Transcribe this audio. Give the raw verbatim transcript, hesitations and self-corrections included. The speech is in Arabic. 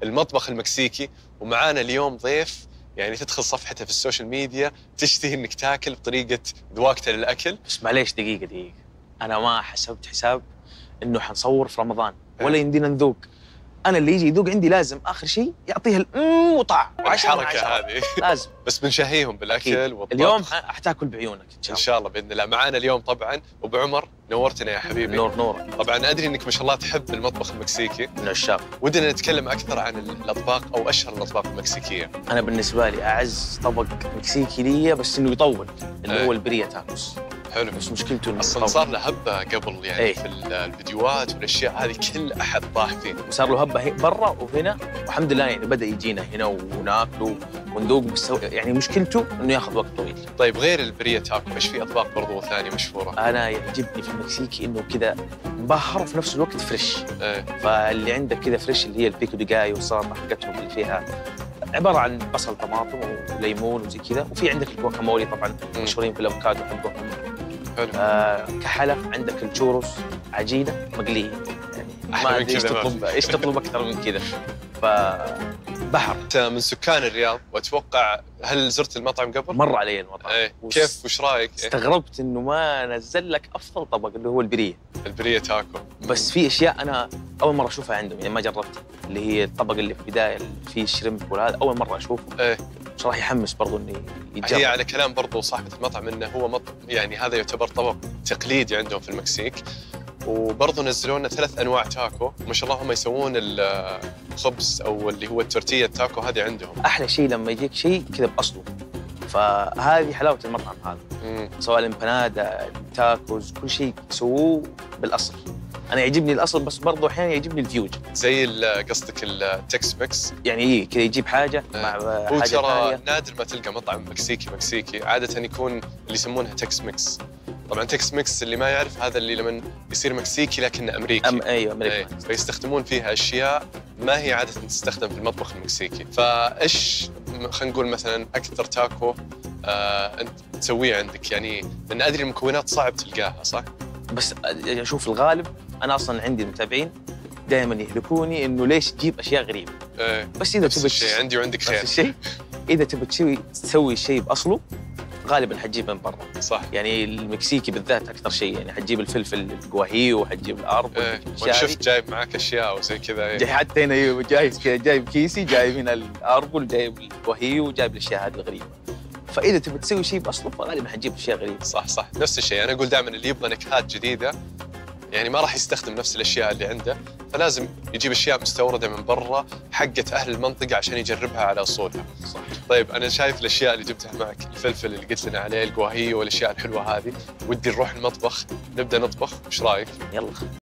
المطبخ المكسيكي، ومعانا اليوم ضيف يعني تدخل صفحته في السوشيال ميديا تشتهي انك تاكل بطريقه ذواقته للاكل. بس معليش دقيقه دقيقه، انا ما حسبت حساب انه حنصور في رمضان ولا يمدينا نذوق. انا اللي يجي يذوق عندي لازم اخر شيء يعطيها الام وطع الحركه هذه لازم. بس بنشهيهم بالاكل والطبخ. اليوم حتاكل بعيونك ان شاء الله. ان شاء الله باذن الله. معانا اليوم طبعا ابو عمر، نورتنا يا حبيبي. نور نور. طبعا ادري انك ما شاء الله تحب المطبخ المكسيكي، من عشاق. ودنا نتكلم اكثر عن الاطباق او اشهر الاطباق المكسيكيه. انا بالنسبه لي اعز طبق مكسيكي لي بس انه يطول اللي ايه. هو البريا تاكوس. حلو. بس مشكلته انه اصلا صار له هبه قبل يعني ايه. في الفيديوهات والاشياء هذه كل احد طاح فيه. وصار له هبه برا وهنا، والحمد لله يعني بدا يجينا هنا وناكله ونذوق، بس يعني مشكلته انه ياخذ وقت طويل. طيب غير البريا تاكو ايش في اطباق برضو ثانيه مشهوره؟ انا يعجبني في المكسيكي انه كذا مبهر وفي نفس الوقت فريش. ايه. فاللي عندك كذا فريش اللي هي البيكو دي جاي والسلطه حقتهم اللي فيها عباره عن بصل طماطم وليمون وزي كذا، وفي عندك الجواكامولي طبعا مشهورين في الافوكادو حقهم. حلو. آه كحلة عندك التشوروس عجينه مقليه، يعني ما ادري ايش تطلب ايش تطلب اكثر من كذا. فبحر. انت من سكان الرياض واتوقع هل زرت المطعم قبل؟ مر علي المطعم. ايه. كيف وش رايك؟ إيه؟ استغربت انه ما نزل لك افضل طبق اللي هو البريه. البريه تاكو. بس في اشياء انا اول مره اشوفها عندهم، يعني ما جربت، اللي هي الطبق اللي في البدايه اللي فيه الشريمب وهذا اول مره اشوفه. ايه. بصراحه يحمس برضو اني يتجرب. هي على كلام برضو صاحبه المطعم انه هو مط... يعني هذا يعتبر طبق تقليدي عندهم في المكسيك، وبرضه نزلوا لنا ثلاث انواع تاكو، ما شاء الله هم يسوون الخبز او اللي هو التورتيه التاكو هذه عندهم. احلى شيء لما يجيك شيء كذا باصله، فهذه حلاوه المطعم هذا. مم. سواء الامبانادا التاكوز كل شيء يسووه بالاصل. انا يعجبني الاصل بس برضه احيانا يعجبني الفيوج. زي قصدك التكس ميكس، يعني ايه كذا يجيب حاجه آه. مع هو حاجه ترى ثانيه. نادر ما تلقى مطعم مكسيكي مكسيكي، عاده يكون اللي يسمونها تكس ميكس. طبعا تكس ميكس اللي ما يعرف هذا اللي لما يصير مكسيكي لكنه امريكي. أم ايوه امريكي. أي. فيستخدمون فيها اشياء ما هي عاده تستخدم في المطبخ المكسيكي. فايش خلينا نقول مثلا اكثر تاكو آه انت تسويه عندك؟ يعني لان ادري المكونات صعب تلقاها صح؟ بس اشوف الغالب انا اصلا عندي المتابعين دائما يهلكوني انه ليش تجيب اشياء غريبه. أي. بس اذا نفس تبي الشيء عندي وعندك خير. نفس الشيء. اذا تبي تسوي تسوي الشيء باصله غالبا حتجيب من برا. صح. يعني المكسيكي بالذات اكثر شيء، يعني حتجيب الفلفل الجواهيو وحتجيب الارب. ايه. وانا شفت جايب معك اشياء وزي كذا. ايه. جاي حتى هنا جايب جايب كيسي، جايب هنا الاربل، جايب الجواهيو، وجايب الاشياء هذه الغريبه. فاذا تبي تسوي شيء باصله فغالبا حتجيب اشياء غريبه. صح صح نفس الشيء. انا اقول دائما اللي يبغى نكهات جديده يعني ما راح يستخدم نفس الاشياء اللي عنده، فلازم يجيب اشياء مستورده من برا حقت اهل المنطقه عشان يجربها على اصولها. صح. طيب انا شايف الاشياء اللي جبتها معك، الفلفل اللي قلت لنا عليه، الجواهيو والاشياء الحلوه هذه، ودي نروح المطبخ نبدا نطبخ، وش رايك؟ يلا.